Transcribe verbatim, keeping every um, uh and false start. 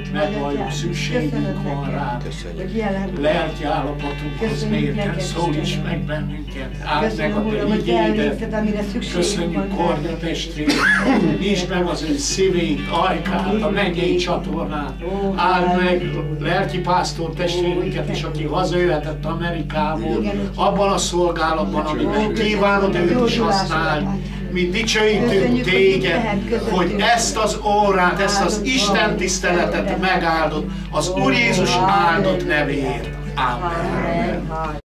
megvalljuk, szükségünk van rá. Lelki állapotunkhoz mérten szólíts meg bennünket, áld meg a te igédet. Köszönjük Kornya testvért, nyisd meg az ő szívét, ajkát, a mennyei csatornát. Áld meg lelkipásztor testvérünket is, aki hazajöhetett Amerikából, abban a szolgálatban, amiben kívánod őt is használni. Mi dicsőítünk téged, hogy ezt az órát, ezt az Isten tiszteletet megáldod, az Úr Jézus áldott nevéért. Amen.